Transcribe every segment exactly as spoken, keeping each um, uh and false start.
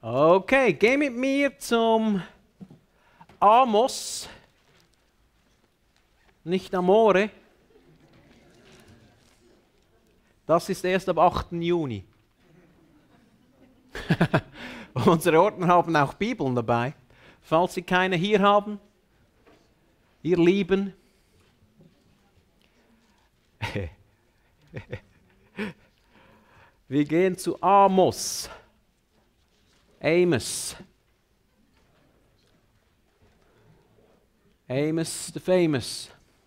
Okay, geh mit mir zum Amos, nicht Amore. Das ist erst ab achten Juni. Unsere Ordner haben auch Bibeln dabei. Falls Sie keine hier haben, ihr Lieben. Wir gehen zu Amos. Amos. Amos the Famous.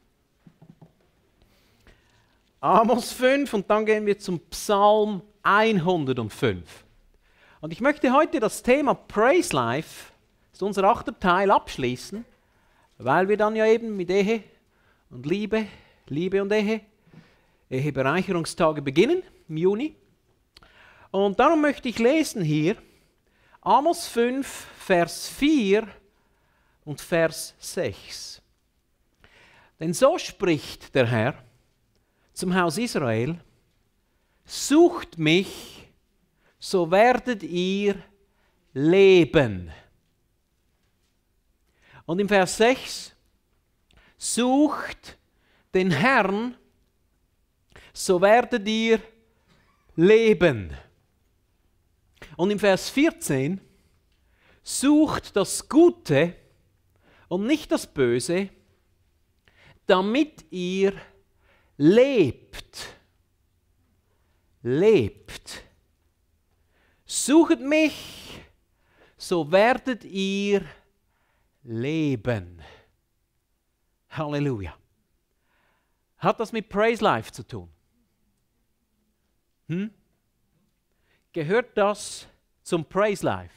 Amos fünf und dann gehen wir zum Psalm hundertfünf. Und ich möchte heute das Thema Praise Life, das ist unser achter Teil, abschließen, weil wir dann ja eben mit Ehe und Liebe, Liebe und Ehe, Ehebereicherungstage beginnen im Juni. Und darum möchte ich lesen hier Amos fünf, Vers vier und Vers sechs. Denn so spricht der Herr zum Haus Israel: Sucht mich, so werdet ihr leben. Und im Vers sechs: Sucht den Herrn, so werdet ihr leben. Und im Vers vierzehn: Sucht das Gute und nicht das Böse, damit ihr lebt. Lebt. Suchet mich, so werdet ihr leben. Halleluja. Hat das mit Praise Life zu tun? Hm? Gehört das zum Praise Life?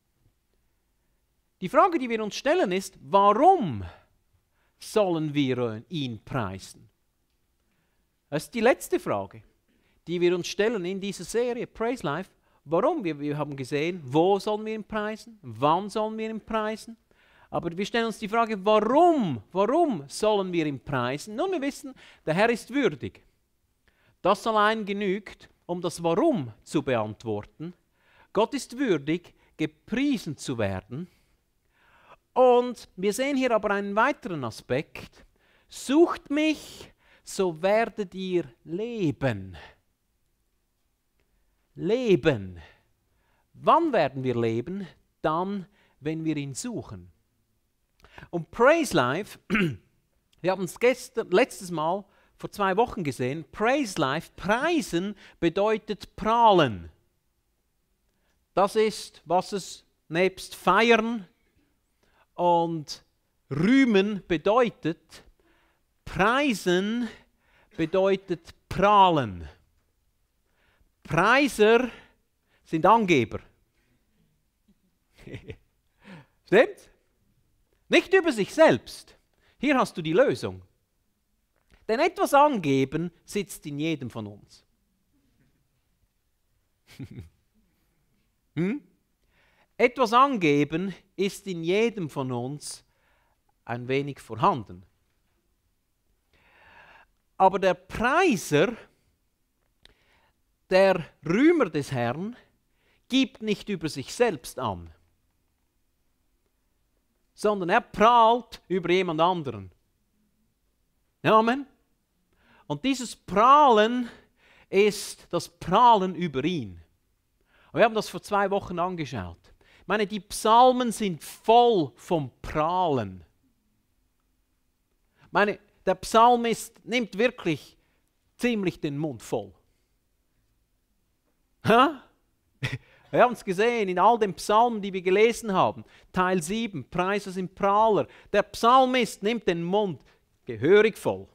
Die Frage, die wir uns stellen, ist, warum sollen wir ihn preisen? Das ist die letzte Frage, die wir uns stellen in dieser Serie Praise Life. Warum? Wir, wir haben gesehen, wo sollen wir ihn preisen? Wann sollen wir ihn preisen? Aber wir stellen uns die Frage, warum? Warum sollen wir ihn preisen? Nun, wir wissen, der Herr ist würdig. Das allein genügt, um das Warum zu beantworten. Gott ist würdig, gepriesen zu werden. Und wir sehen hier aber einen weiteren Aspekt. Sucht mich, so werdet ihr leben. Leben. Wann werden wir leben? Dann, wenn wir ihn suchen. Und Praise Life, wir haben es gestern, letztes Mal, vor zwei Wochen gesehen, Praise Life, preisen bedeutet prahlen. Das ist, was es nebst feiern und rühmen bedeutet. Preisen bedeutet prahlen. Preiser sind Angeber. Stimmt? Nicht über sich selbst. Hier hast du die Lösung. Denn etwas angeben sitzt in jedem von uns. hm? Etwas angeben ist in jedem von uns ein wenig vorhanden. Aber der Preiser, der Rühmer des Herrn, gibt nicht über sich selbst an, sondern er prahlt über jemand anderen. Amen. Und dieses Prahlen ist das Prahlen über ihn. Und wir haben das vor zwei Wochen angeschaut. Ich meine, die Psalmen sind voll vom Prahlen. Ich meine, der Psalmist nimmt wirklich ziemlich den Mund voll. Ha? Wir haben es gesehen in all den Psalmen, die wir gelesen haben. Teil sieben, Preise sind Prahler. Der Psalmist nimmt den Mund gehörig voll.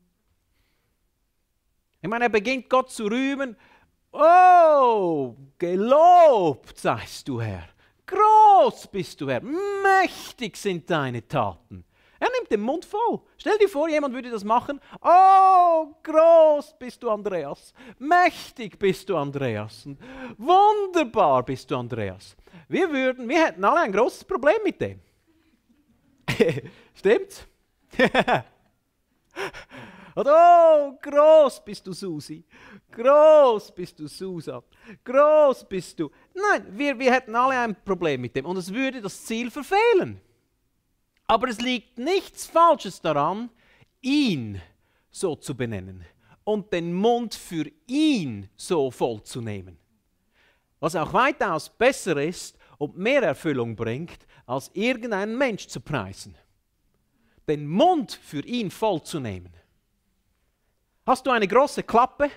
Ich meine, er beginnt Gott zu rühmen. Oh, gelobt seist du, Herr. Groß bist du, Herr. Mächtig sind deine Taten. Er nimmt den Mund voll. Stell dir vor, jemand würde das machen. Oh, groß bist du, Andreas. Mächtig bist du, Andreas. Und wunderbar bist du, Andreas. Wir würden, wir hätten alle ein großes Problem mit dem. Stimmt's? Oder, oh, groß bist du, Susi. Groß bist du, Susan. Groß bist du. Nein, wir, wir hätten alle ein Problem mit dem und es würde das Ziel verfehlen. Aber es liegt nichts Falsches daran, ihn so zu benennen und den Mund für ihn so voll zu nehmen. Was auch weitaus besser ist und mehr Erfüllung bringt, als irgendeinen Mensch zu preisen. Den Mund für ihn voll zu nehmen. Hast du eine große Klappe?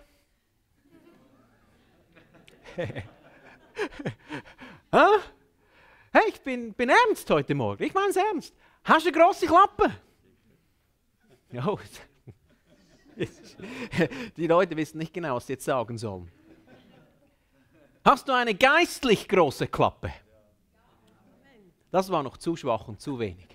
Hey, ich bin, bin ernst heute Morgen. Ich meine es ernst. Hast du eine große Klappe? Oh. Die Leute wissen nicht genau, was sie jetzt sagen sollen. Hast du eine geistlich große Klappe? Das war noch zu schwach und zu wenig.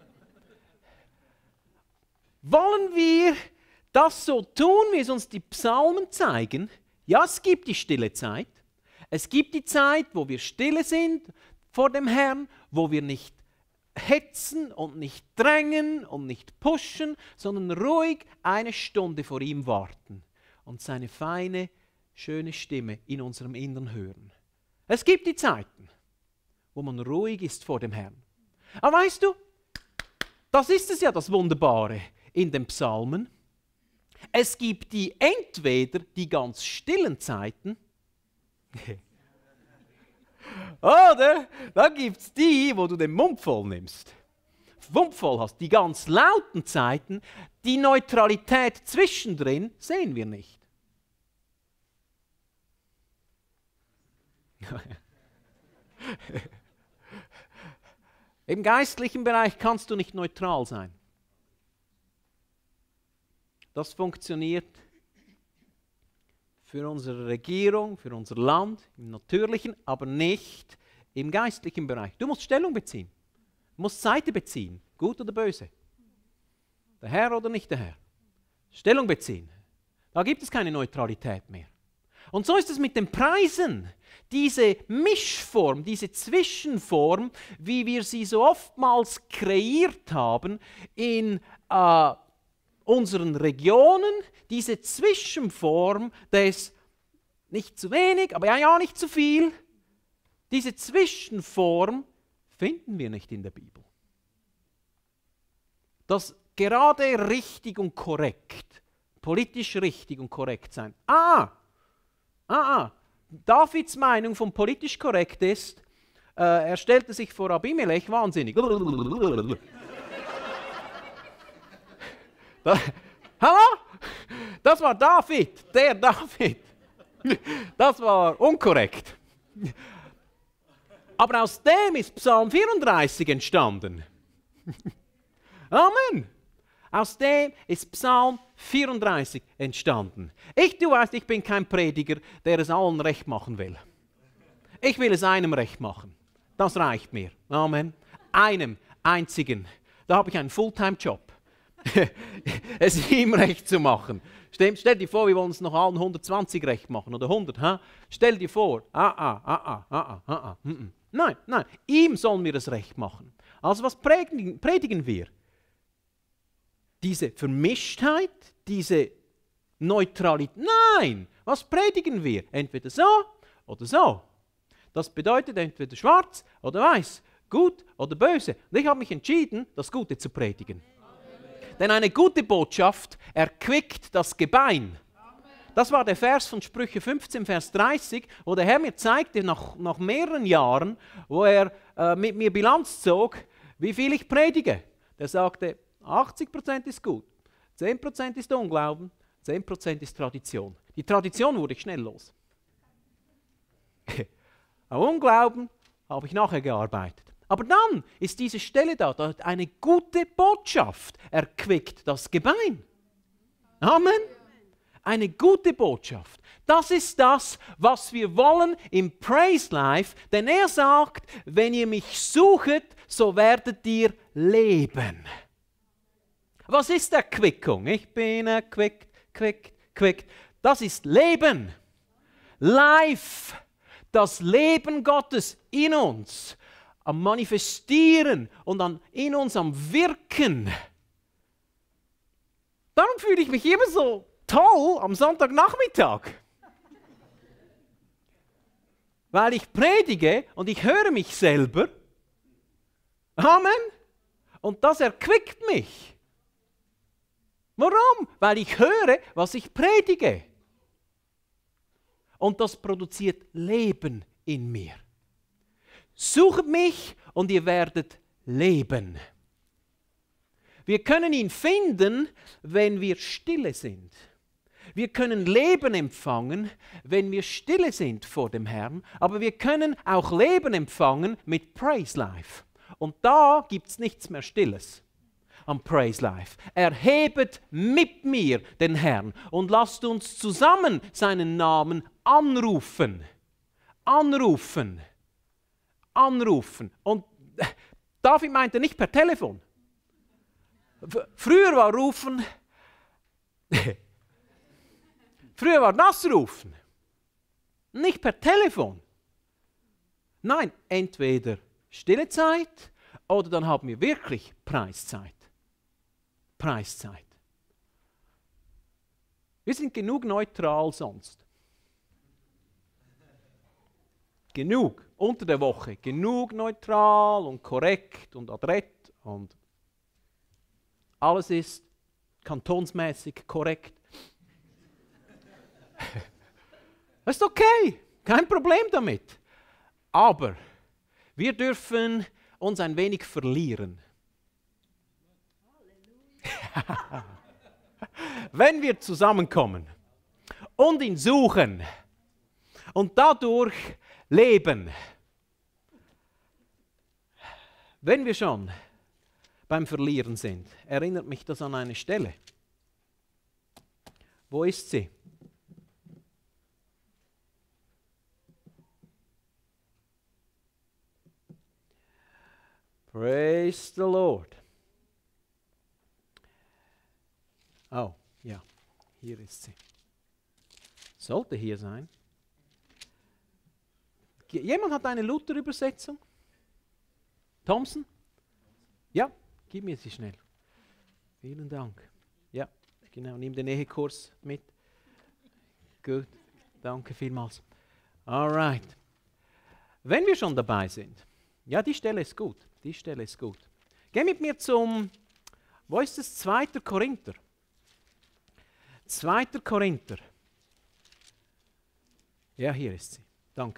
Wollen wir das so tun, wie es uns die Psalmen zeigen? Ja, es gibt die stille Zeit. Es gibt die Zeit, wo wir stille sind vor dem Herrn, wo wir nicht hetzen und nicht drängen und nicht pushen, sondern ruhig eine Stunde vor ihm warten und seine feine, schöne Stimme in unserem Innern hören. Es gibt die Zeiten, wo man ruhig ist vor dem Herrn. Aber weißt du, das ist es ja, das Wunderbare in den Psalmen. Es gibt die entweder die ganz stillen Zeiten, oder dann gibt es die, wo du den Mund voll nimmst. Mund voll hast, die ganz lauten Zeiten, die Neutralität zwischendrin sehen wir nicht. Im geistlichen Bereich kannst du nicht neutral sein. Das funktioniert für unsere Regierung, für unser Land, im Natürlichen, aber nicht im geistlichen Bereich. Du musst Stellung beziehen. Du musst Seite beziehen, gut oder böse. Der Herr oder nicht der Herr. Stellung beziehen. Da gibt es keine Neutralität mehr. Und so ist es mit den Preisen. Diese Mischform, diese Zwischenform, wie wir sie so oftmals kreiert haben in äh, unseren Regionen, diese Zwischenform des nicht zu wenig, aber ja, ja nicht zu viel, diese Zwischenform finden wir nicht in der Bibel. Das gerade richtig und korrekt, politisch richtig und korrekt sein. Ah, ah, ah. Davids Meinung von politisch korrekt ist, äh, er stellte sich vor Abimelech wahnsinnig. Da, hallo? Das war David, der David. Das war unkorrekt. Aber aus dem ist Psalm vierunddreißig entstanden. Amen. Aus dem ist Psalm vierunddreißig entstanden. Ich, du weißt, ich bin kein Prediger, der es allen recht machen will. Ich will es einem recht machen. Das reicht mir. Amen. Einem einzigen. Da habe ich einen Fulltime-Job. Es ihm recht zu machen. Stell, stell dir vor, wir wollen es noch allen hundertzwanzig recht machen oder hundert. Ha? Stell dir vor. Ah, ah, ah, ah, ah, ah, ah. Mm -mm. Nein, nein. Ihm sollen wir es recht machen. Also was predigen, predigen wir? Diese Vermischtheit, diese Neutralität. Nein, was predigen wir? Entweder so oder so. Das bedeutet entweder schwarz oder weiß, gut oder böse. Und ich habe mich entschieden, das Gute zu predigen. Amen. Denn eine gute Botschaft erquickt das Gebein. Das war der Vers von Sprüche fünfzehn, Vers dreißig, wo der Herr mir zeigte, nach, nach mehreren Jahren, wo er äh, mit mir Bilanz zog, wie viel ich predige. Der sagte, achtzig Prozent ist gut, zehn Prozent ist Unglauben, zehn Prozent ist Tradition. Die Tradition wurde ich schnell los. Am Unglauben habe ich nachher gearbeitet. Aber dann ist diese Stelle da, da eine gute Botschaft erquickt das Gebein. Amen. Eine gute Botschaft. Das ist das, was wir wollen im Praise Life, denn er sagt, wenn ihr mich sucht, so werdet ihr leben. Was ist Erquickung? Ich bin erquickt, quickt, quickt. Das ist Leben. Life. Das Leben Gottes in uns. Am Manifestieren und an, in uns am Wirken. Darum fühle ich mich immer so toll am Sonntagnachmittag. Weil ich predige und ich höre mich selber. Amen. Und das erquickt mich. Warum? Weil ich höre, was ich predige. Und das produziert Leben in mir. Sucht mich und ihr werdet leben. Wir können ihn finden, wenn wir stille sind. Wir können Leben empfangen, wenn wir stille sind vor dem Herrn, aber wir können auch Leben empfangen mit Praise Life. Und da gibt es nichts mehr Stilles am Praise Life. Erhebet mit mir den Herrn und lasst uns zusammen seinen Namen anrufen. Anrufen. Anrufen. Und David meinte nicht per Telefon. Früher war Rufen, früher war das Rufen, nicht per Telefon. Nein, entweder stille Zeit oder dann haben wir wirklich Preiszeit. Preiszeit. Wir sind genug neutral sonst. Genug, unter der Woche, genug neutral und korrekt und adrett und alles ist kantonsmäßig korrekt. Das ist okay, kein Problem damit. Aber wir dürfen uns ein wenig verlieren. Wenn wir zusammenkommen und ihn suchen und dadurch leben, wenn wir schon beim Verlieren sind, erinnert mich das an eine Stelle. Wo ist sie? Praise the Lord. Oh, ja, hier ist sie. Sollte hier sein. Jemand hat eine Luther-Übersetzung? Thompson? Ja, gib mir sie schnell. Vielen Dank. Ja, genau, nimm den Ehekurs mit. Gut, danke vielmals. Alright. Wenn wir schon dabei sind, ja, die Stelle ist gut, die Stelle ist gut. Geh mit mir zum, wo ist es? zweiter Korinther. zweiter Korinther. Ja, hier ist sie. Danke.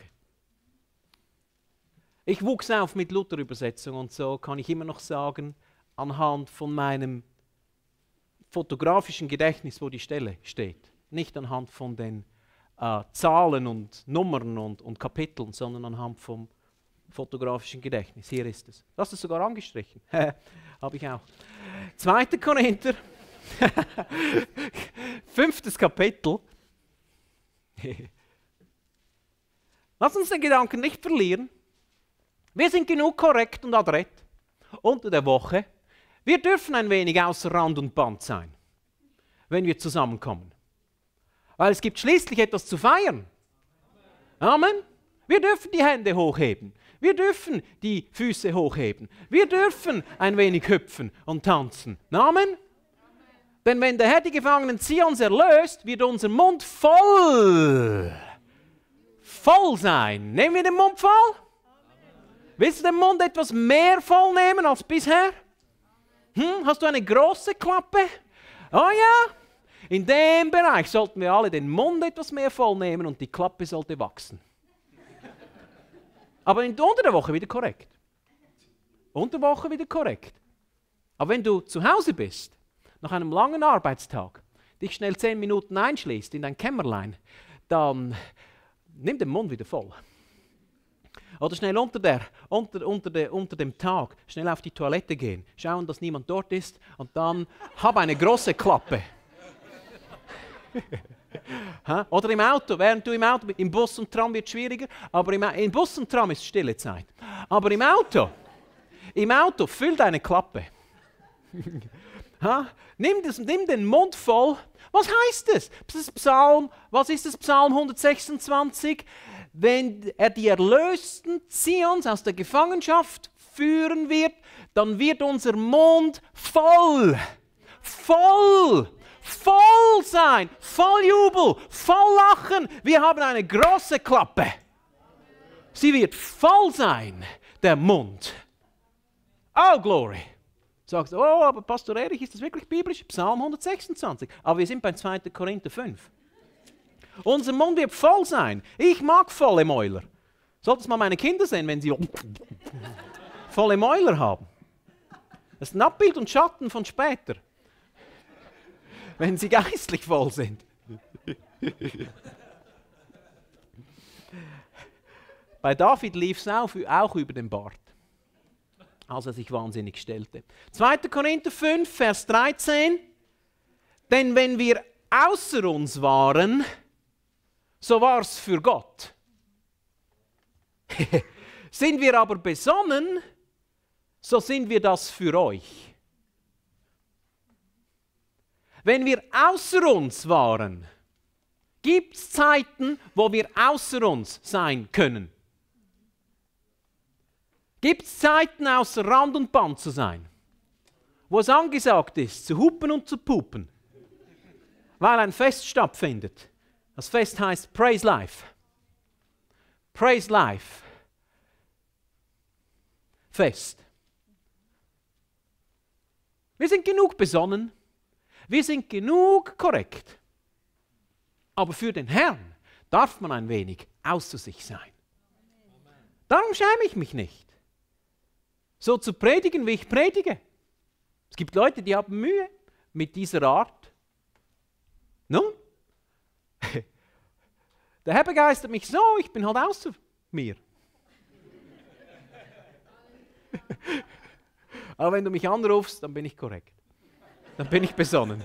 Ich wuchs auf mit Luther-Übersetzung und so kann ich immer noch sagen, anhand von meinem fotografischen Gedächtnis, wo die Stelle steht. Nicht anhand von den äh, Zahlen und Nummern und, und Kapiteln, sondern anhand vom fotografischen Gedächtnis. Hier ist es. Das ist sogar angestrichen. Habe ich auch. zweiter Korinther. Fünftes Kapitel. Lass uns den Gedanken nicht verlieren. Wir sind genug korrekt und adrett unter der Woche. Wir dürfen ein wenig außer Rand und Band sein, wenn wir zusammenkommen. Weil es gibt schließlich etwas zu feiern. Amen. Wir dürfen die Hände hochheben. Wir dürfen die Füße hochheben. Wir dürfen ein wenig hüpfen und tanzen. Amen. Denn wenn der Herr die Gefangenen Zions erlöst, wird unser Mund voll, voll sein. Nehmen wir den Mund voll? Willst du den Mund etwas mehr voll nehmen als bisher? Hm? Hast du eine große Klappe? Oh ja? In dem Bereich sollten wir alle den Mund etwas mehr voll nehmen und die Klappe sollte wachsen. Aber in, unter der Woche wieder korrekt. Unter der Woche wieder korrekt. Aber wenn du zu Hause bist, nach einem langen Arbeitstag, dich schnell zehn Minuten einschließt in dein Kämmerlein, dann nimm den Mund wieder voll. Oder schnell unter, der, unter, unter, der, unter dem Tag, schnell auf die Toilette gehen, schauen, dass niemand dort ist und dann hab eine große Klappe. Oder im Auto, während du im Auto bist, im Bus und Tram wird es schwieriger, aber im, im Bus und Tram ist stille Zeit. Aber im Auto, im Auto, füll deine Klappe. nimm, das, nimm den Mund voll. Was heißt es? Das ist Psalm, was ist das? Psalm hundertsechsundzwanzig. Wenn er die Erlösten Zions aus der Gefangenschaft führen wird, dann wird unser Mund voll, voll, voll sein, voll Jubel, voll Lachen. Wir haben eine große Klappe. Sie wird voll sein, der Mund. Oh, Glory. Sagst du, oh, aber Pastor Erich, ist das wirklich biblisch? Psalm hundertsechsundzwanzig. Aber wir sind bei zweiter Korinther fünf. Unser Mund wird voll sein. Ich mag volle Mäuler. Solltest mal meine Kinder sehen, wenn sie volle Mäuler haben. Das ist ein Abbild und Schatten von später. Wenn sie geistlich voll sind. Bei David lief es auch, auch über den Bart, als er sich wahnsinnig stellte. zweiter Korinther fünf, Vers dreizehn. Denn wenn wir außer uns waren, so war es für Gott. Sind wir aber besonnen, so sind wir das für euch. Wenn wir außer uns waren, gibt es Zeiten, wo wir außer uns sein können. Gibt es Zeiten, außer Rand und Band zu sein, wo es angesagt ist, zu hupen und zu pupen, weil ein Fest stattfindet. Das Fest heißt Praise Life. Praise Life. Fest. Wir sind genug besonnen, wir sind genug korrekt. Aber für den Herrn darf man ein wenig außer sich sein. Darum schäme ich mich nicht, so zu predigen, wie ich predige. Es gibt Leute, die haben Mühe mit dieser Art. Nun, der Herr begeistert mich so, ich bin halt außer mir. Aber wenn du mich anrufst, dann bin ich korrekt. Dann bin ich besonnen.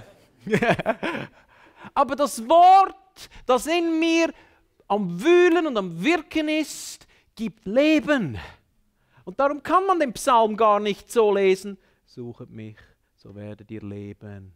Aber das Wort, das in mir am Wühlen und am Wirken ist, gibt Leben. Und darum kann man den Psalm gar nicht so lesen. Suchet mich, so werdet ihr leben.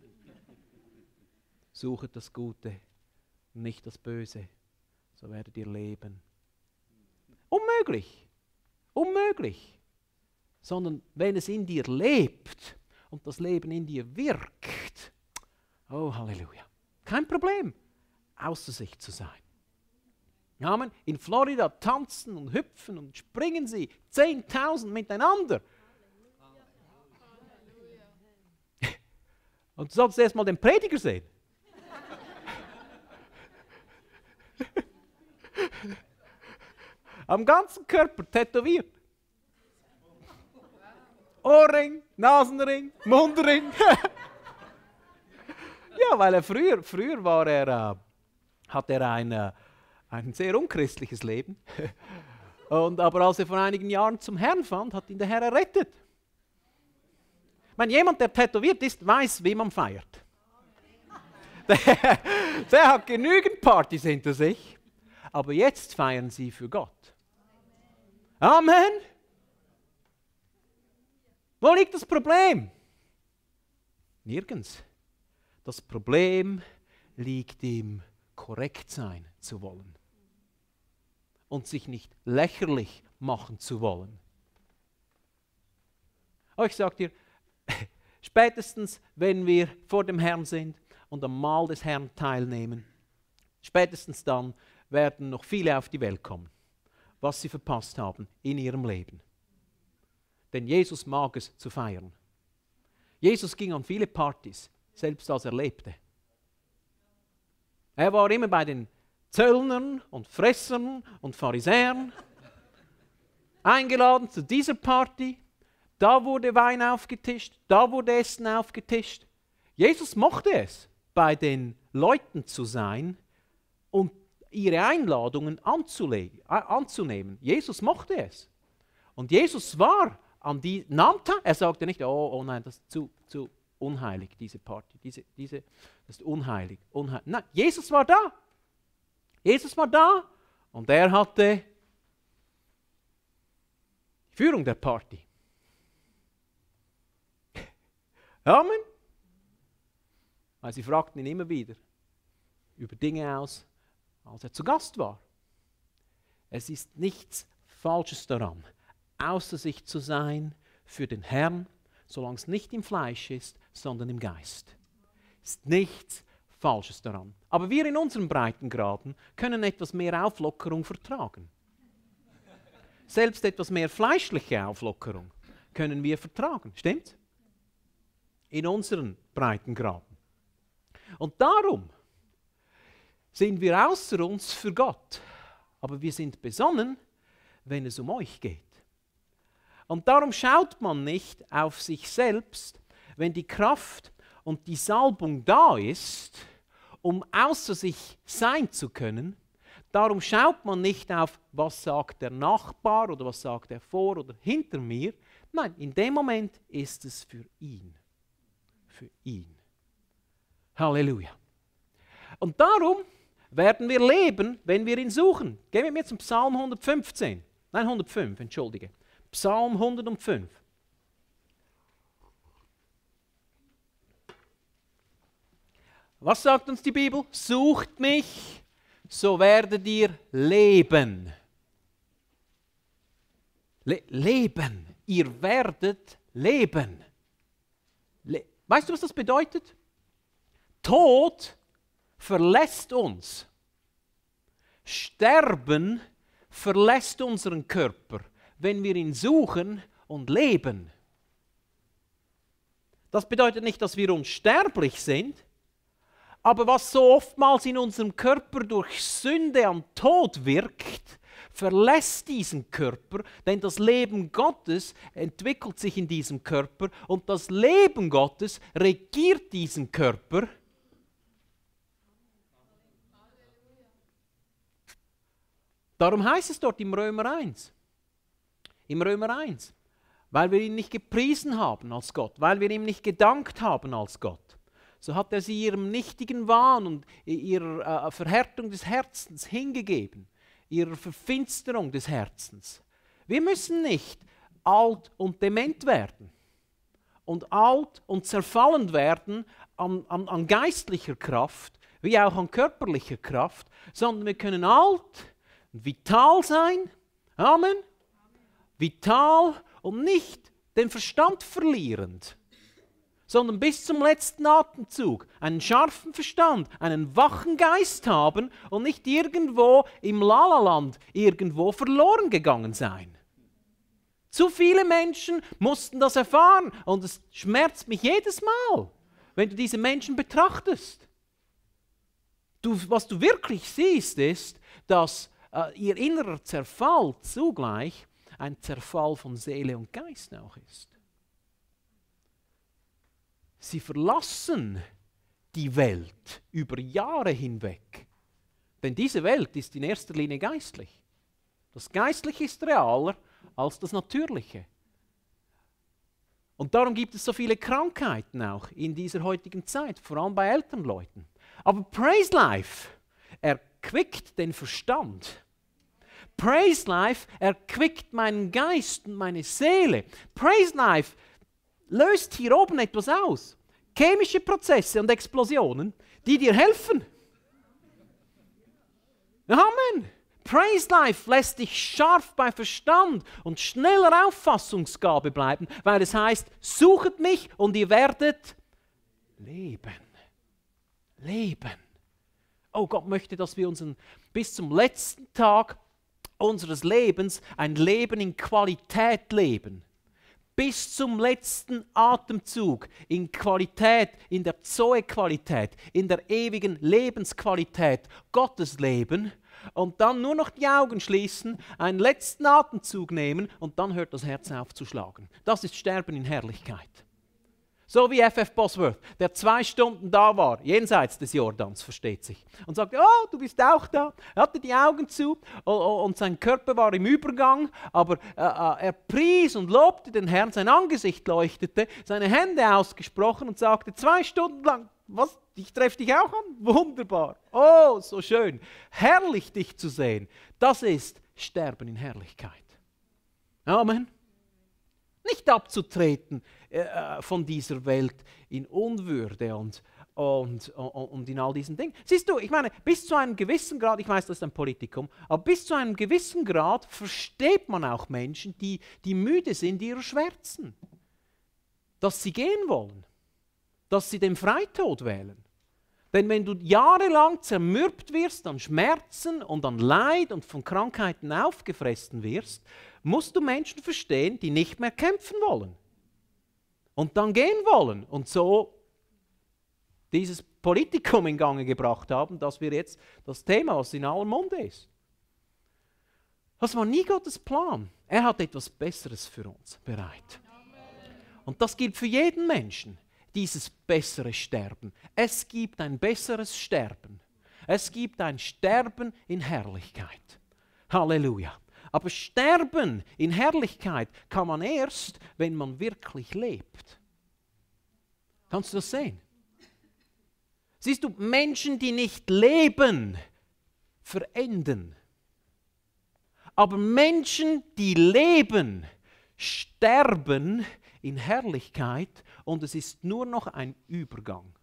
Suchet das Gute, nicht das Böse, so werdet ihr leben. Unmöglich. Unmöglich. Sondern wenn es in dir lebt und das Leben in dir wirkt, oh Halleluja, kein Problem, außer sich zu sein. Amen. In Florida tanzen und hüpfen und springen sie zehntausend miteinander. Und du solltest erst mal den Prediger sehen. Am ganzen Körper tätowiert. Ohrring, Nasenring, Mundring. Ja, weil er früher, früher war er, äh, hat er ein, äh, ein sehr unchristliches Leben. Und, aber als er vor einigen Jahren zum Herrn fand, hat ihn der Herr errettet. Ich meine, jemand, der tätowiert ist, weiß, wie man feiert. Der, der hat genügend Partys hinter sich, aber jetzt feiern sie für Gott. Amen. Wo liegt das Problem? Nirgends. Das Problem liegt im korrekt sein zu wollen und sich nicht lächerlich machen zu wollen. Aber ich sage dir, spätestens wenn wir vor dem Herrn sind und am Mahl des Herrn teilnehmen, spätestens dann werden noch viele auf die Welt kommen, was sie verpasst haben in ihrem Leben. Denn Jesus mag es zu feiern. Jesus ging an viele Partys, selbst als er lebte. Er war immer bei den Zöllnern und Fressern und Pharisäern eingeladen zu dieser Party. Da wurde Wein aufgetischt, da wurde Essen aufgetischt. Jesus mochte es, bei den Leuten zu sein und ihre Einladungen anzunehmen. Jesus mochte es. Und Jesus war an die, nahm teil. Er sagte nicht, oh, oh nein, das ist zu, zu unheilig, diese Party, diese, diese, das ist unheilig, unheilig. Nein, Jesus war da. Jesus war da und er hatte die Führung der Party. Amen. Weil sie fragten ihn immer wieder über Dinge aus, als er zu Gast war. Es ist nichts Falsches daran, außer sich zu sein für den Herrn, solange es nicht im Fleisch ist, sondern im Geist. Ist nichts Falsches daran. Aber wir in unseren Breitengraden können etwas mehr Auflockerung vertragen. Selbst etwas mehr fleischliche Auflockerung können wir vertragen. Stimmt's? In unseren Breitengraden. Und darum sind wir außer uns für Gott. Aber wir sind besonnen, wenn es um euch geht. Und darum schaut man nicht auf sich selbst, wenn die Kraft und die Salbung da ist, um außer sich sein zu können. Darum schaut man nicht auf, was sagt der Nachbar oder was sagt er vor oder hinter mir. Nein, in dem Moment ist es für ihn. Für ihn. Halleluja. Und darum werden wir leben, wenn wir ihn suchen. Gehen wir mit zum Psalm hundertfünfzehn. Nein, hundertfünf, entschuldige. Psalm hundertfünf. Was sagt uns die Bibel? Sucht mich, so werdet ihr leben. Le leben. Ihr werdet leben. Le weißt du, was das bedeutet? Tod verlässt uns. Sterben verlässt unseren Körper, wenn wir ihn suchen und leben. Das bedeutet nicht, dass wir unsterblich sind, aber was so oftmals in unserem Körper durch Sünde am Tod wirkt, verlässt diesen Körper, denn das Leben Gottes entwickelt sich in diesem Körper und das Leben Gottes regiert diesen Körper. Darum heißt es dort im Römer eins, im Römer eins, weil wir ihn nicht gepriesen haben als Gott, weil wir ihm nicht gedankt haben als Gott. So hat er sie ihrem nichtigen Wahn und ihrer äh, Verhärtung des Herzens hingegeben, ihrer Verfinsterung des Herzens. Wir müssen nicht alt und dement werden und alt und zerfallend werden an, an, an geistlicher Kraft, wie auch an körperlicher Kraft, sondern wir können alt und vital sein, Amen, vital und nicht den Verstand verlierend, sondern bis zum letzten Atemzug einen scharfen Verstand, einen wachen Geist haben und nicht irgendwo im Lalaland irgendwo verloren gegangen sein. Zu viele Menschen mussten das erfahren und es schmerzt mich jedes Mal, wenn du diese Menschen betrachtest. Du, was du wirklich siehst, ist, dass äh, ihr innerer Zerfall zugleich ein Zerfall von Seele und Geist auch ist. Sie verlassen die Welt über Jahre hinweg. Denn diese Welt ist in erster Linie geistlich. Das Geistliche ist realer als das Natürliche. Und darum gibt es so viele Krankheiten auch in dieser heutigen Zeit, vor allem bei älteren Leuten. Aber Praise Life erquickt den Verstand. Praise Life erquickt meinen Geist und meine Seele. Praise Life löst hier oben etwas aus. Chemische Prozesse und Explosionen, die dir helfen. Amen. Praise Life lässt dich scharf bei Verstand und schneller Auffassungsgabe bleiben, weil es heißt, suchet mich und ihr werdet leben. Leben. Oh, Gott möchte, dass wir unseren, bis zum letzten Tag unseres Lebens ein Leben in Qualität leben. Bis zum letzten Atemzug in Qualität, in der Zoe-Qualität, in der ewigen Lebensqualität Gottes leben und dann nur noch die Augen schließen, einen letzten Atemzug nehmen und dann hört das Herz auf zu schlagen. Das ist Sterben in Herrlichkeit. So wie F F Bosworth, der zwei Stunden da war, jenseits des Jordans, versteht sich, und sagte, oh, du bist auch da. Er hatte die Augen zu und sein Körper war im Übergang, aber äh, er pries und lobte den Herrn, sein Angesicht leuchtete, seine Hände ausgesprochen und sagte, zwei Stunden lang, was, ich treffe dich auch an? Wunderbar, oh, so schön, herrlich dich zu sehen. Das ist Sterben in Herrlichkeit. Amen. Nicht abzutreten äh, von dieser Welt in Unwürde und, und, und, und in all diesen Dingen. Siehst du, ich meine, bis zu einem gewissen Grad, ich weiß, das ist ein Politikum, aber bis zu einem gewissen Grad versteht man auch Menschen, die, die müde sind ihrer Schmerzen. Dass sie gehen wollen. dass sie den Freitod wählen. Denn wenn du jahrelang zermürbt wirst an Schmerzen und an Leid und von Krankheiten aufgefressen wirst, musst du Menschen verstehen, die nicht mehr kämpfen wollen und dann gehen wollen und so dieses Politikum in Gang gebracht haben, dass wir jetzt das Thema, was in aller Munde ist. Das war nie Gottes Plan. Er hat etwas Besseres für uns bereit. Und das gilt für jeden Menschen, dieses bessere Sterben. Es gibt ein besseres Sterben. Es gibt ein Sterben in Herrlichkeit. Halleluja. Aber Sterben in Herrlichkeit kann man erst, wenn man wirklich lebt. Kannst du das sehen? Siehst du, Menschen, die nicht leben, verenden. Aber Menschen, die leben, sterben in Herrlichkeit und es ist nur noch ein Übergang.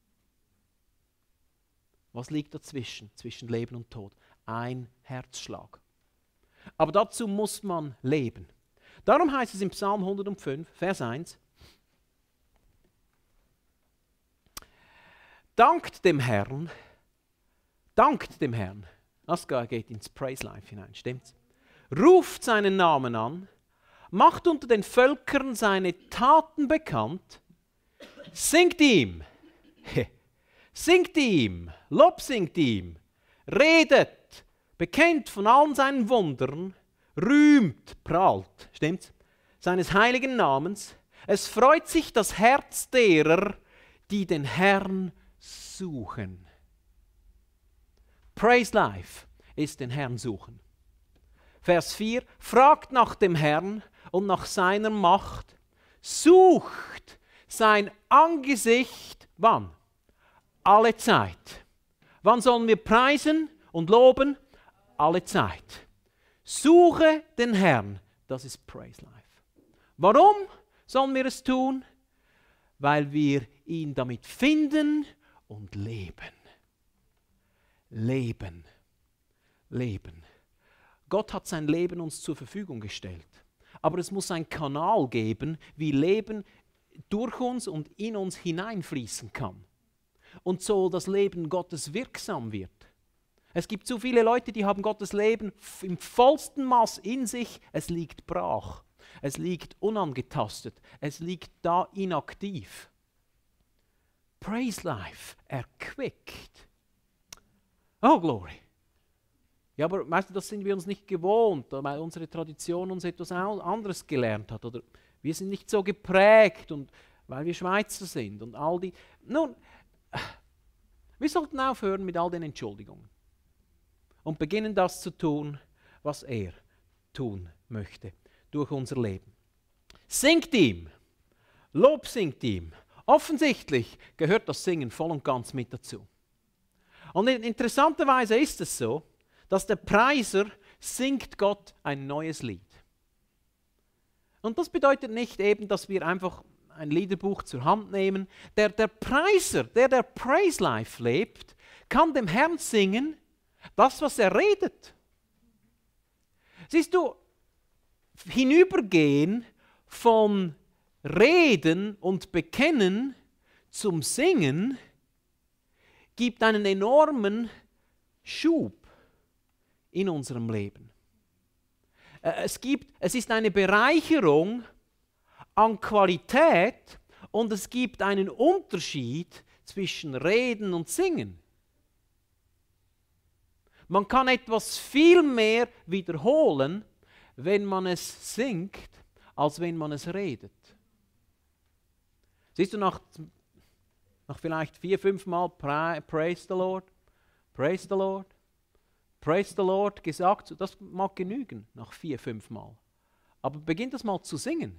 Was liegt dazwischen, zwischen Leben und Tod? Ein Herzschlag. Aber dazu muss man leben. Darum heißt es im Psalm hundertfünf, Vers eins, dankt dem Herrn, dankt dem Herrn. Das geht ins Praise Life hinein, stimmt's? Ruft seinen Namen an, macht unter den Völkern seine Taten bekannt, singt ihm, singt ihm, Lob singt ihm, redet, bekennt von allen seinen Wundern, rühmt, prahlt, stimmt's, seines heiligen Namens. Es freut sich das Herz derer, die den Herrn suchen. Praise Life ist den Herrn suchen. Vers vier, fragt nach dem Herrn und nach seiner Macht, sucht sein Angesicht, wann? Alle Zeit. Wann sollen wir preisen und loben? Alle Zeit. Suche den Herrn, das ist Praise Life. Warum sollen wir es tun? Weil wir ihn damit finden und leben. Leben. Leben. Gott hat sein Leben uns zur Verfügung gestellt. Aber es muss einen Kanal geben, wie Leben durch uns und in uns hineinfließen kann. Und so das Leben Gottes wirksam wird. Es gibt so viele Leute, die haben Gottes Leben im vollsten Maß in sich. Es liegt brach. Es liegt unangetastet. Es liegt da inaktiv. Praise Life erquickt. Oh, Glory. Ja, aber weißt du, das sind wir uns nicht gewohnt, weil unsere Tradition uns etwas anderes gelernt hat. Oder wir sind nicht so geprägt und weil wir Schweizer sind und all die. Nun, wir sollten aufhören mit all den Entschuldigungen und beginnen das zu tun, was er tun möchte durch unser Leben. Singt ihm, Lob singt ihm. Offensichtlich gehört das Singen voll und ganz mit dazu. Und interessanterweise ist es so, dass der Preiser singt Gott ein neues Lied. Und das bedeutet nicht eben, dass wir einfach ein Liederbuch zur Hand nehmen. Der, der Preiser, der der Praise Life lebt, kann dem Herrn singen, das, was er redet. Siehst du, hinübergehen von Reden und Bekennen zum Singen gibt einen enormen Schub in unserem Leben. Es gibt, es ist eine Bereicherung an Qualität und es gibt einen Unterschied zwischen Reden und Singen. Man kann etwas viel mehr wiederholen, wenn man es singt, als wenn man es redet. Siehst du, nach, nach vielleicht vier, fünf Mal Praise the Lord, Praise the Lord, Praise the Lord gesagt, das mag genügen, nach vier, fünf Mal. Aber beginn das mal zu singen.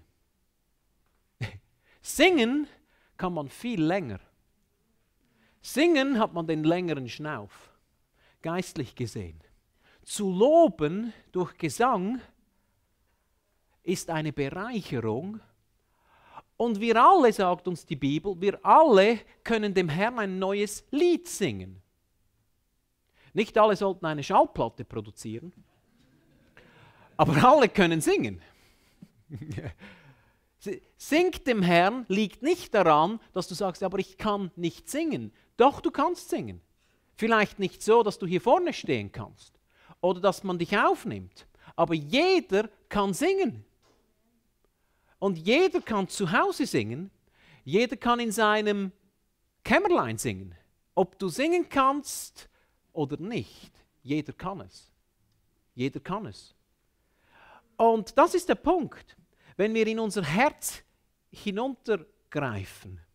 Singen kann man viel länger. Singen hat man den längeren Schnauf, geistlich gesehen. Zu loben durch Gesang ist eine Bereicherung. Und wir alle, sagt uns die Bibel, wir alle können dem Herrn ein neues Lied singen. Nicht alle sollten eine Schallplatte produzieren, aber alle können singen. Sing dem Herrn liegt nicht daran, dass du sagst, aber ich kann nicht singen. Doch, du kannst singen. Vielleicht nicht so, dass du hier vorne stehen kannst oder dass man dich aufnimmt. Aber jeder kann singen. Und jeder kann zu Hause singen. Jeder kann in seinem Kämmerlein singen. Ob du singen kannst oder nicht, jeder kann es. Jeder kann es. Und das ist der Punkt. Wenn wir in unser Herz hinuntergreifen,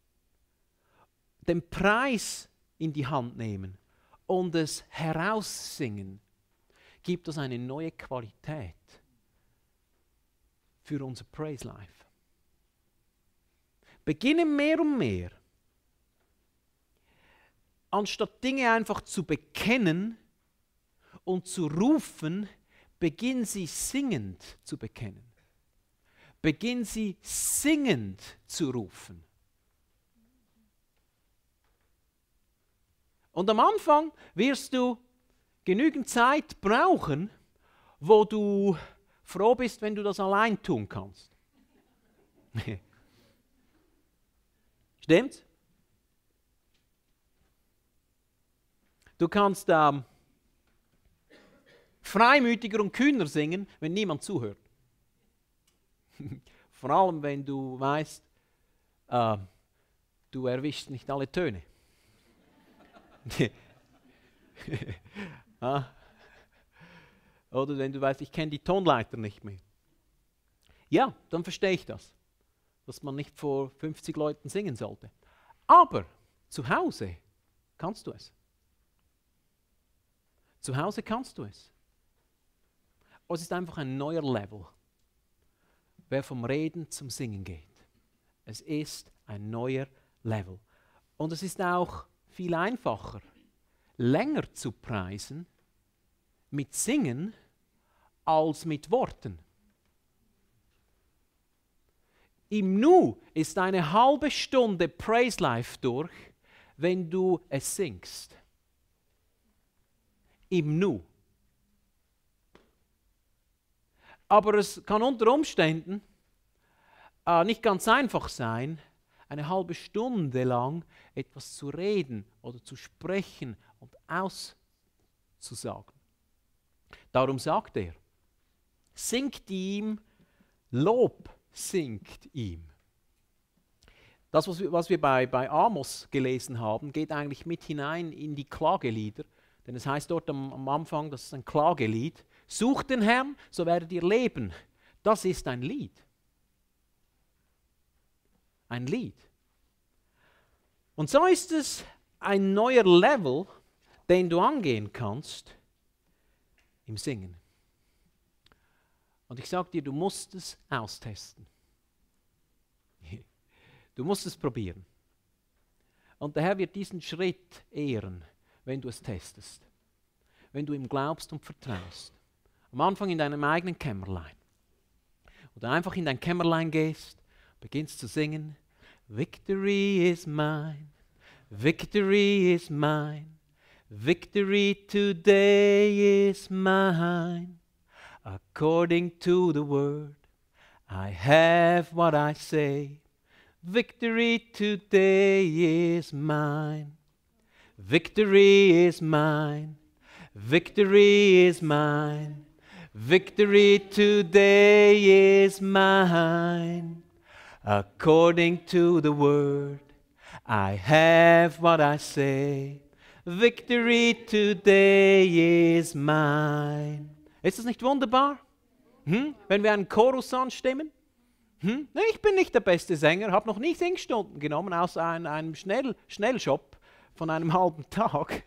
den Preis in die Hand nehmen und es heraussingen, gibt es eine neue Qualität für unser Praise Life. Beginne mehr und mehr, anstatt Dinge einfach zu bekennen und zu rufen, beginn sie singend zu bekennen. Beginn sie singend zu rufen. Und am Anfang wirst du genügend Zeit brauchen, wo du froh bist, wenn du das allein tun kannst. Stimmt's? Du kannst ähm, freimütiger und kühner singen, wenn niemand zuhört. Vor allem, wenn du weißt, äh, du erwischst nicht alle Töne. ah. Oder wenn du weißt, ich kenne die Tonleiter nicht mehr. Ja, dann verstehe ich das, dass man nicht vor fünfzig Leuten singen sollte. Aber zu Hause kannst du es. Zu Hause kannst du es. Und es ist einfach ein neuer Level, wer vom Reden zum Singen geht. Es ist ein neuer Level. Und es ist auch viel einfacher, länger zu preisen mit Singen als mit Worten. Im Nu ist eine halbe Stunde Praise Life durch, wenn du es singst. Im Nu. Aber es kann unter Umständen äh, nicht ganz einfach sein, eine halbe Stunde lang etwas zu reden oder zu sprechen und auszusagen. Darum sagt er, singt ihm, Lob singt ihm. Das, was wir, was wir bei, bei Amos gelesen haben, geht eigentlich mit hinein in die Klagelieder. Denn es heißt dort am, am Anfang, das ist ein Klagelied. Sucht den Herrn, so werdet ihr leben. Das ist ein Lied. Ein Lied. Und so ist es ein neuer Level, den du angehen kannst im Singen. Und ich sage dir, du musst es austesten. Du musst es probieren. Und der Herr wird diesen Schritt ehren, wenn du es testest. Wenn du ihm glaubst und vertraust. Am Anfang in deinem eigenen Kämmerlein. Oder einfach in dein Kämmerlein gehst, beginnst zu singen. Victory is mine, victory is mine, victory today is mine. According to the word, I have what I say. Victory today is mine. Victory is mine. Victory is mine. Victory today is mine. According to the word, I have what I say. Victory today is mine. Ist das nicht wunderbar? Hm? Wenn wir einen Chorus anstimmen? Hm? Ich bin nicht der beste Sänger, habe noch nie Singstunden genommen, außer einem, einem Schnell, Schnellshop von einem halben Tag.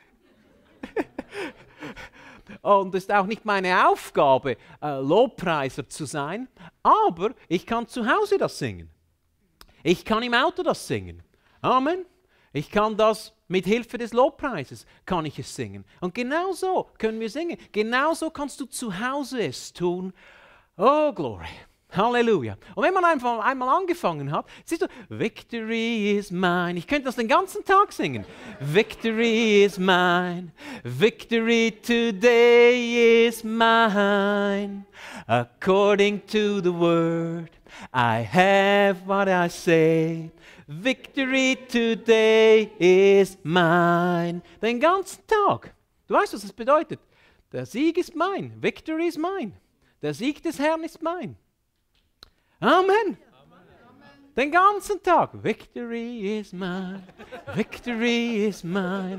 Und es ist auch nicht meine Aufgabe, äh, Lobpreiser zu sein, aber ich kann zu Hause das singen. Ich kann im Auto das singen. Amen. Ich kann das mit Hilfe des Lobpreises, kann ich es singen. Und genau so können wir singen. Genauso kannst du zu Hause es tun. Oh, Glory. Halleluja. Und wenn man einfach einmal angefangen hat, siehst du, Victory is mine. Ich könnte das den ganzen Tag singen. Victory is mine. Victory today is mine. According to the word, I have what I say. Victory today is mine. Den ganzen Tag. Du weißt, was das bedeutet. Der Sieg ist mein. Victory is mine. Der Sieg des Herrn ist mein. Amen. Amen. Den ganzen Tag. Victory is mine. Victory is mine.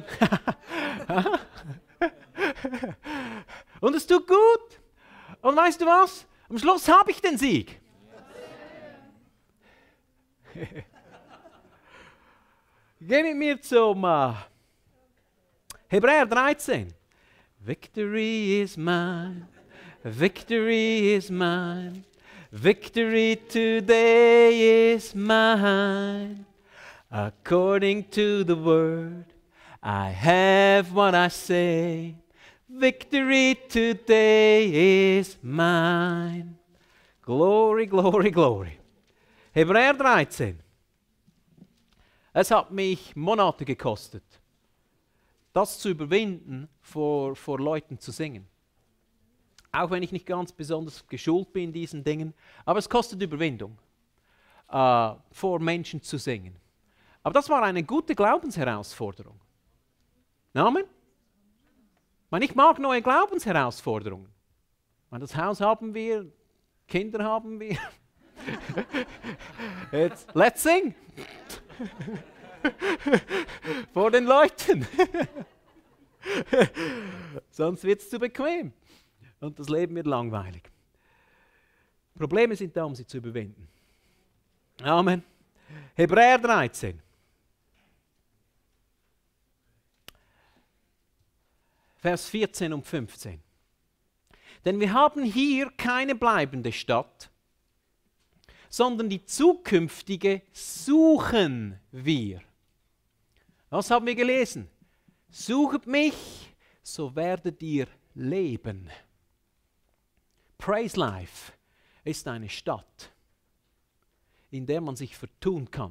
Und es tut gut. Und weißt du was? Am Schluss habe ich den Sieg. Geh mit mir zum uh, Hebräer dreizehn. Victory is mine. Victory is mine. Victory today is mine. According to the word, I have what I say. Victory today is mine. Glory, glory, glory. Hebräer dreizehn. Es hat mich Monate gekostet, das zu überwinden, vor, vor Leuten zu singen. Auch wenn ich nicht ganz besonders geschult bin in diesen Dingen. Aber es kostet Überwindung, äh, vor Menschen zu singen. Aber das war eine gute Glaubensherausforderung. Amen? Ich mag neue Glaubensherausforderungen. Das Haus haben wir, Kinder haben wir. Jetzt, let's sing! Vor den Leuten. Sonst wird es zu bequem. Und das Leben wird langweilig. Probleme sind da, um sie zu überwinden. Amen. Hebräer dreizehn. Vers vierzehn und fünfzehn. Denn wir haben hier keine bleibende Stadt, sondern die zukünftige suchen wir. Was haben wir gelesen? Suchet mich, so werdet ihr leben. Praise Life ist eine Stadt, in der man sich vertun kann.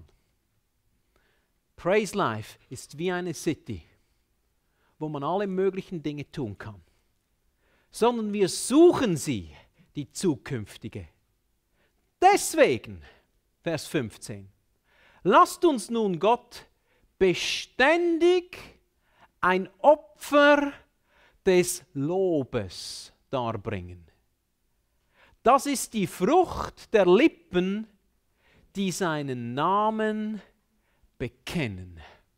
Praise Life ist wie eine City, wo man alle möglichen Dinge tun kann. Sondern wir suchen sie, die zukünftige. Deswegen, Vers fünfzehn, lasst uns nun Gott beständig ein Opfer des Lobes darbringen. Das ist die Frucht der Lippen, die seinen Namen bekennen.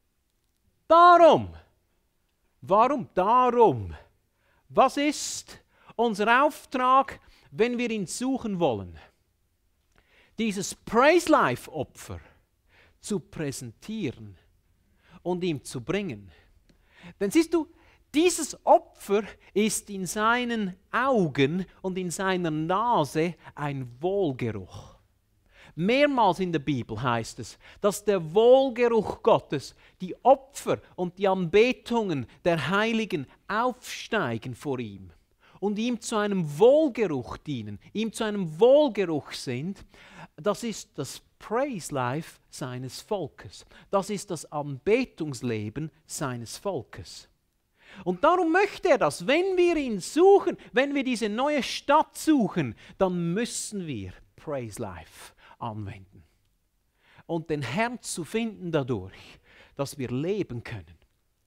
Darum, warum darum? Was ist unser Auftrag, wenn wir ihn suchen wollen? Dieses Praise Life Opfer zu präsentieren und ihm zu bringen. Denn siehst du, dieses Opfer ist in seinen Augen und in seiner Nase ein Wohlgeruch. Mehrmals in der Bibel heißt es, dass der Wohlgeruch Gottes, die Opfer und die Anbetungen der Heiligen aufsteigen vor ihm und ihm zu einem Wohlgeruch dienen, ihm zu einem Wohlgeruch sind. Das ist das Praise Life seines Volkes. Das ist das Anbetungsleben seines Volkes. Und darum möchte er das, wenn wir ihn suchen, wenn wir diese neue Stadt suchen, dann müssen wir Praise Life anwenden. Und den Herrn zu finden dadurch, dass wir leben können.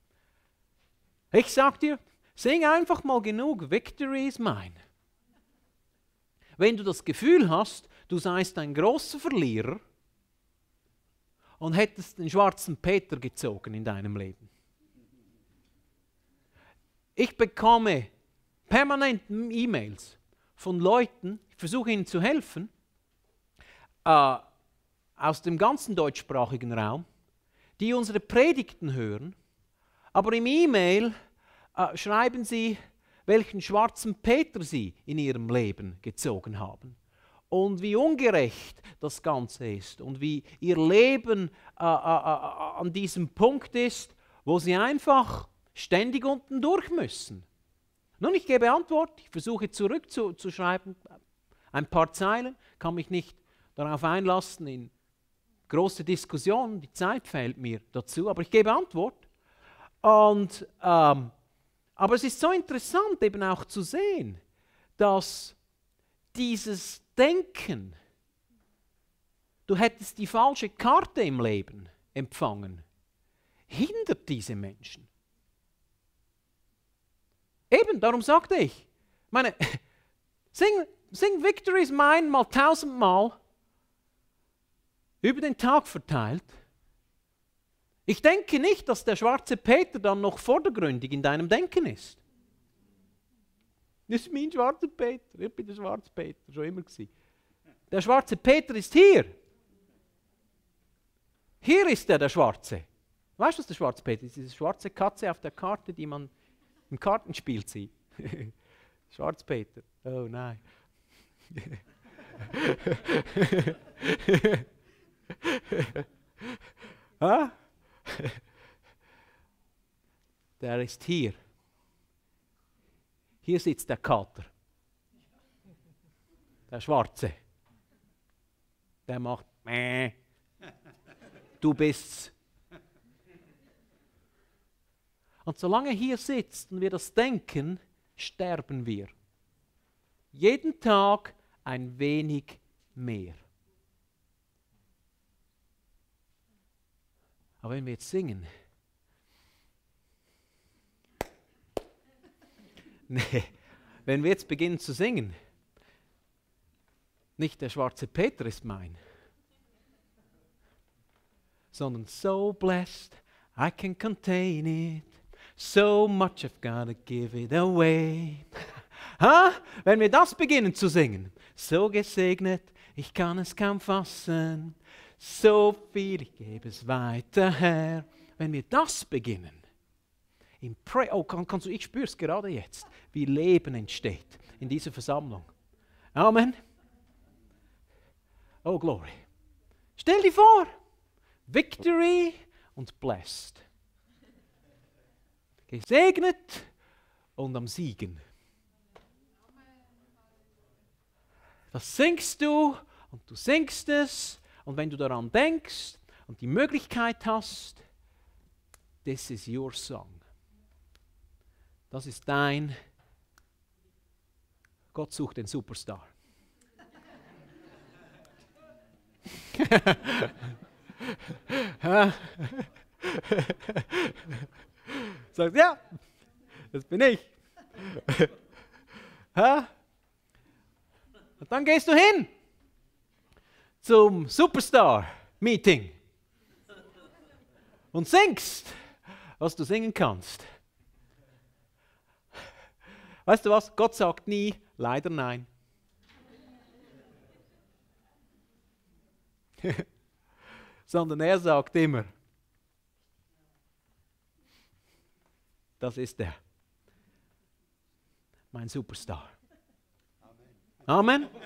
Ich sag dir, sing einfach mal genug, Victory is mine. Wenn du das Gefühl hast, du seist ein großer Verlierer und hättest den schwarzen Peter gezogen in deinem Leben. Ich bekomme permanent E-Mails von Leuten, ich versuche ihnen zu helfen, äh, aus dem ganzen deutschsprachigen Raum, die unsere Predigten hören, aber im E-Mail äh, schreiben sie, welchen schwarzen Peter sie in ihrem Leben gezogen haben. Und wie ungerecht das Ganze ist und wie ihr Leben äh, äh, äh, an diesem Punkt ist, wo sie einfach ständig unten durch müssen. Nun, ich gebe Antwort, ich versuche zurückzuschreiben, Ein paar Zeilen, kann mich nicht darauf einlassen in große Diskussionen, die Zeit fehlt mir dazu, aber ich gebe Antwort. Und, ähm, aber es ist so interessant eben auch zu sehen, dass dieses Denken, du hättest die falsche Karte im Leben empfangen, hindert diese Menschen. Eben, darum sagte ich, meine, sing, sing Victory is Mine mal tausendmal, über den Tag verteilt. Ich denke nicht, dass der schwarze Peter dann noch vordergründig in deinem Denken ist. Das ist mein schwarzer Peter. Ich bin der schwarze Peter, schon immer gewesen. Der schwarze Peter ist hier. Hier ist er, der Schwarze. Weißt du, was der schwarze Peter ist? Diese schwarze Katze auf der Karte, die man im Kartenspiel sieht. Schwarz Peter. Oh nein. ah? Der ist hier. Hier sitzt der Kater. Der Schwarze. Der macht Mäh. Du bist's. Und solange er hier sitzt und wir das denken, sterben wir. Jeden Tag ein wenig mehr. Aber wenn wir jetzt singen, nee, wenn wir jetzt beginnen zu singen, nicht der schwarze Peter ist mein, sondern so blessed I can contain it, so much I've gotta give it away. ha? Wenn wir das beginnen zu singen, so gesegnet, ich kann es kaum fassen, so viel, ich gebe es weiter her. Wenn wir das beginnen, im Pray, oh, kann, kannst du, ich spüre es gerade jetzt, wie Leben entsteht in dieser Versammlung. Amen. Oh, Glory. Stell dir vor, Victory und blessed. Gesegnet und am Siegen. Das singst du und du singst es. Und wenn du daran denkst und die Möglichkeit hast, this is your song. Das ist dein Gott sucht den Superstar. Sagt, ja, das bin ich. Und dann gehst du hin zum Superstar-Meeting und singst, was du singen kannst. Weißt du was? Gott sagt nie, leider nein. Sondern er sagt immer, das ist er, mein Superstar. Amen. Amen.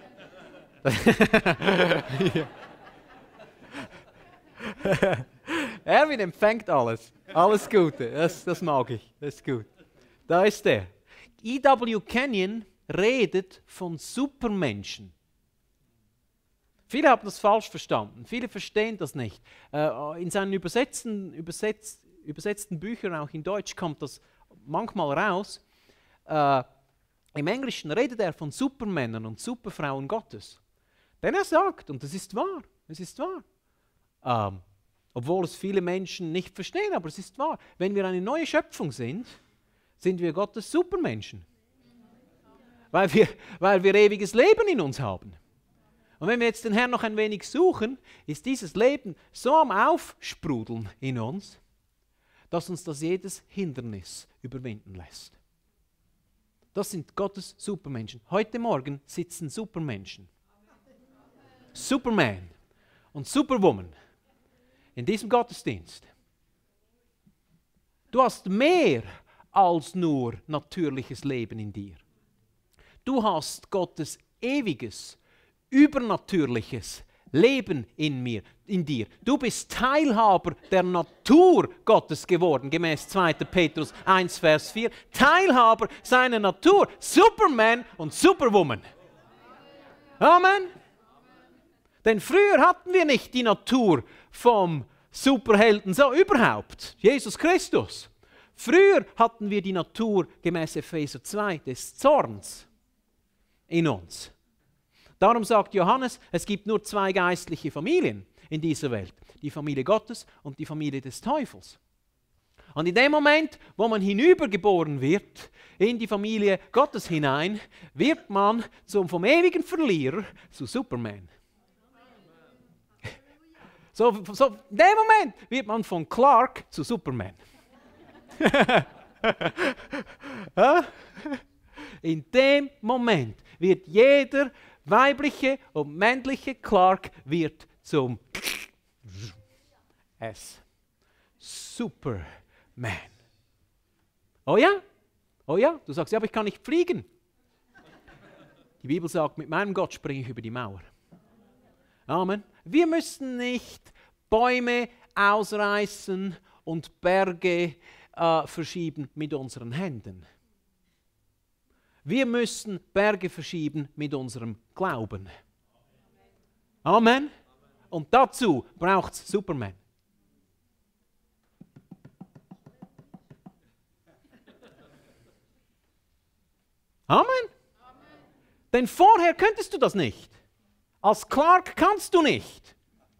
Erwin empfängt alles. Alles Gute. Das, das mag ich. Das ist gut. Da ist er. E W Kenyon redet von Supermenschen. Viele haben das falsch verstanden. Viele verstehen das nicht. Äh, in seinen übersetzten, übersetzt, übersetzten Büchern, auch in Deutsch, kommt das manchmal raus. Äh, Im Englischen redet er von Supermännern und Superfrauen Gottes. Denn er sagt, und das ist wahr, es ist wahr, ähm, obwohl es viele Menschen nicht verstehen, aber es ist wahr, wenn wir eine neue Schöpfung sind, sind wir Gottes Supermenschen. Weil wir, weil wir ewiges Leben in uns haben. Und wenn wir jetzt den Herrn noch ein wenig suchen, ist dieses Leben so am Aufsprudeln in uns, dass uns das jedes Hindernis überwinden lässt. Das sind Gottes Supermenschen. Heute Morgen sitzen Supermenschen. Superman und Superwoman in diesem Gottesdienst. Du hast mehr als nur natürliches Leben in dir. Du hast Gottes ewiges, übernatürliches Leben in mir, in dir. Du bist Teilhaber der Natur Gottes geworden, gemäß zweiter Petrus eins, Vers vier. Teilhaber seiner Natur. Superman und Superwoman. Amen. Denn früher hatten wir nicht die Natur vom Superhelden, so überhaupt, Jesus Christus. Früher hatten wir die Natur gemäß Epheser zwei des Zorns in uns. Darum sagt Johannes, es gibt nur zwei geistliche Familien in dieser Welt. Die Familie Gottes und die Familie des Teufels. Und in dem Moment, wo man hinübergeboren wird, in die Familie Gottes hinein, wird man zum, vom ewigen Verlierer zu Superman. So, so, in dem Moment wird man von Clark zu Superman. In dem Moment wird jeder weibliche und männliche Clark wird zum S. Superman. Oh ja? Oh ja? Du sagst, ja, aber ich kann nicht fliegen. Die Bibel sagt, mit meinem Gott springe ich über die Mauer. Amen. Wir müssen nicht Bäume ausreißen und Berge äh, verschieben mit unseren Händen. Wir müssen Berge verschieben mit unserem Glauben. Amen. Und dazu braucht es Superman. Amen. Amen. Denn vorher könntest du das nicht. Als Clark kannst du nicht.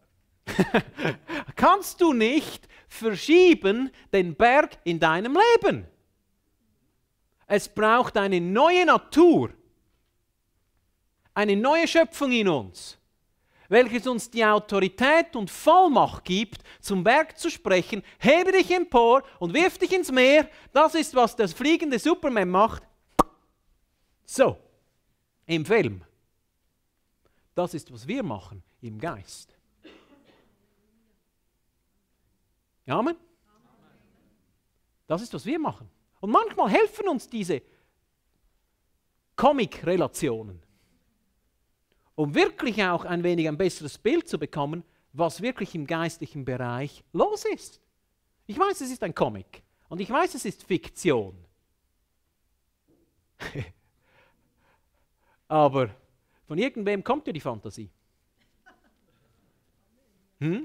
Kannst du nicht verschieben den Berg in deinem Leben. Es braucht eine neue Natur, eine neue Schöpfung in uns, welches uns die Autorität und Vollmacht gibt, zum Berg zu sprechen, hebe dich empor und wirf dich ins Meer. Das ist, was das fliegende Superman macht. So, im Film. Das ist, was wir machen im Geist. Amen? Das ist, was wir machen. Und manchmal helfen uns diese Comic-Relationen, um wirklich auch ein wenig ein besseres Bild zu bekommen, was wirklich im geistlichen Bereich los ist. Ich weiß, es ist ein Comic und ich weiß, es ist Fiktion. Aber von irgendwem kommt ja die Fantasie. Hm?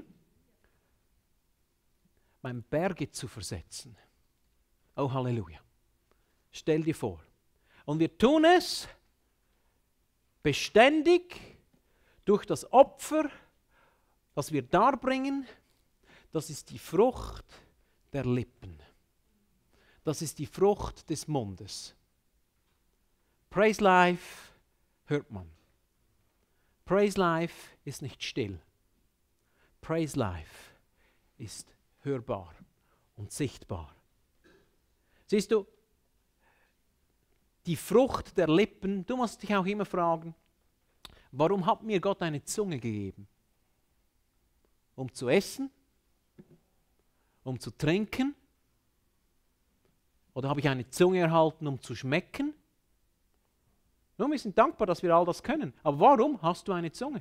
Mein Berge zu versetzen. Oh, Halleluja. Stell dir vor. Und wir tun es beständig durch das Opfer, das wir darbringen. Das ist die Frucht der Lippen. Das ist die Frucht des Mundes. Praise Life hört man. Praise Life ist nicht still. Praise Life ist hörbar und sichtbar. Siehst du, die Frucht der Lippen, du musst dich auch immer fragen, warum hat mir Gott eine Zunge gegeben? Um zu essen? Um zu trinken? Oder habe ich eine Zunge erhalten, um zu schmecken? Nun, wir sind dankbar, dass wir all das können. Aber warum hast du eine Zunge?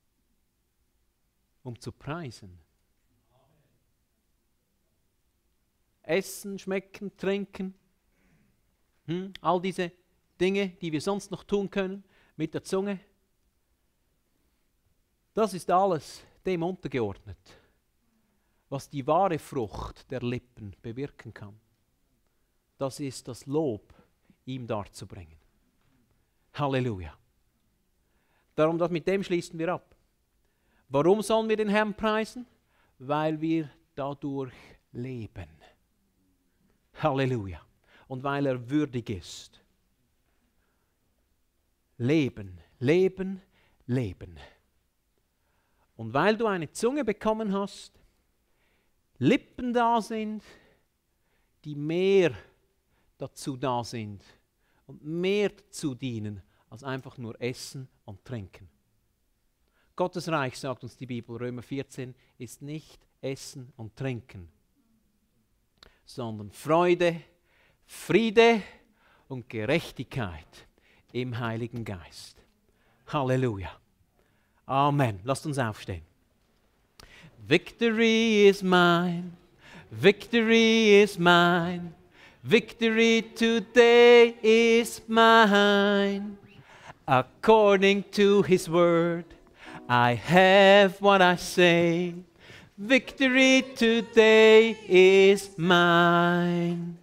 Um zu preisen. Essen, schmecken, trinken. Hm, all diese Dinge, die wir sonst noch tun können mit der Zunge. Das ist alles dem untergeordnet, was die wahre Frucht der Lippen bewirken kann. Das ist das Lob, ihm darzubringen. Halleluja. Darum, das mit dem schließen wir ab. Warum sollen wir den Herrn preisen? Weil wir dadurch leben. Halleluja. Und weil er würdig ist. Leben, leben, leben. Und weil du eine Zunge bekommen hast, Lippen da sind, die mehr dazu da sind und mehr dazu dienen, als einfach nur essen und trinken. Gottes Reich, sagt uns die Bibel, Römer vierzehn, ist nicht Essen und Trinken, sondern Freude, Friede und Gerechtigkeit im Heiligen Geist. Halleluja. Amen. Lasst uns aufstehen. Victory is mine. Victory is mine. Victory today is mine. according to his word. I have what I say. Victory today is mine.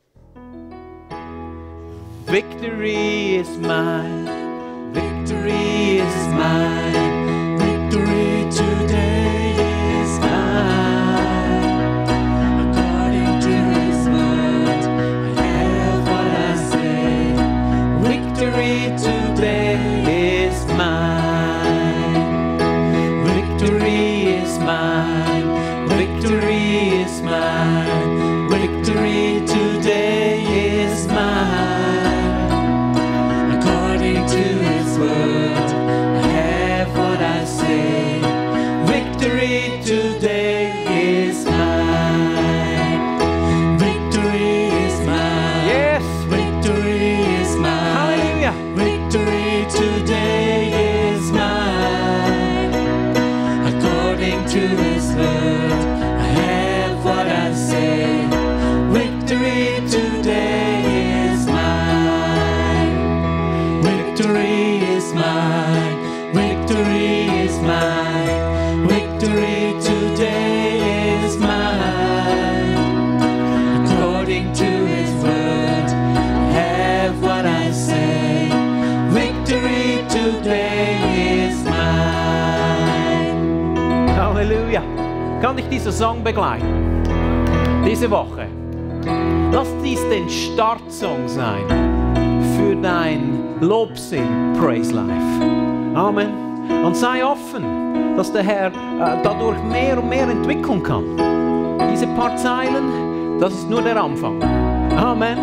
Victory is mine. Victory is mine. Victory today is mine. According to his word, I have what I say. Victory today is mine. Victory is mine. Victory is mine. Victory today is mine. According to his word, I have what I say. Victory today is mine. Victory is mine. Yes. Victory is mine. Hallelujah. Victory today is mine. According to his word, I have what I say. Victory today is mine. Victory is mine. Victory is mine. Victory today is mine. According to his word, I have what I say. Victory today is mine. Halleluja. Kann dich dieser Song begleiten? Diese Woche. Lass dies den Startsong sein für dein Lobsing Praise Life. Amen. Und sei offen, dass der Herr äh, dadurch mehr und mehr entwickeln kann. Diese paar Zeilen, das ist nur der Anfang. Amen.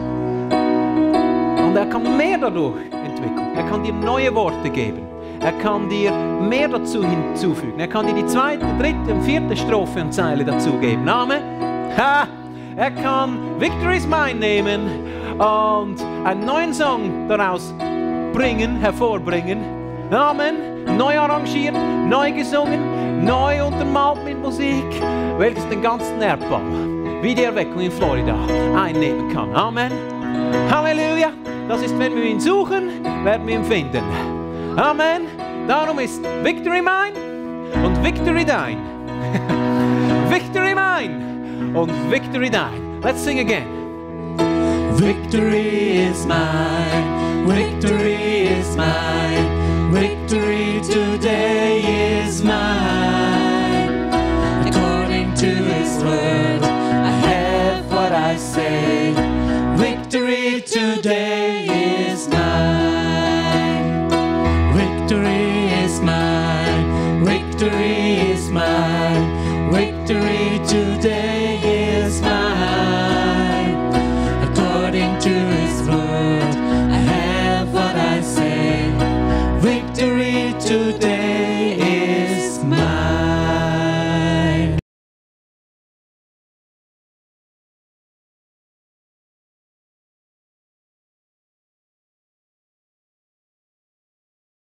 Und er kann mehr dadurch entwickeln. Er kann dir neue Worte geben. Er kann dir mehr dazu hinzufügen. Er kann dir die zweite, dritte und vierte Strophe und Zeile dazugeben. Amen. Ha! Er kann Victory is Mine nehmen und einen neuen Song daraus bringen, hervorbringen. Amen. Neu arrangiert, neu gesungen, neu untermalt mit Musik, welches den ganzen Erdball, wie die Erweckung in Florida, einnehmen kann. Amen. Halleluja. Das ist, wenn wir ihn suchen, werden wir ihn finden. Amen. Darum ist Victory mine und Victory dein. Victory mine und Victory dein. Let's sing again. Victory is mine. Victory is mine. Victory today is mine. According to his word, I have what I say. Victory today is mine. Victory is mine. Victory is mine. Victory today is mine. According to his word, I have what I say. Victory today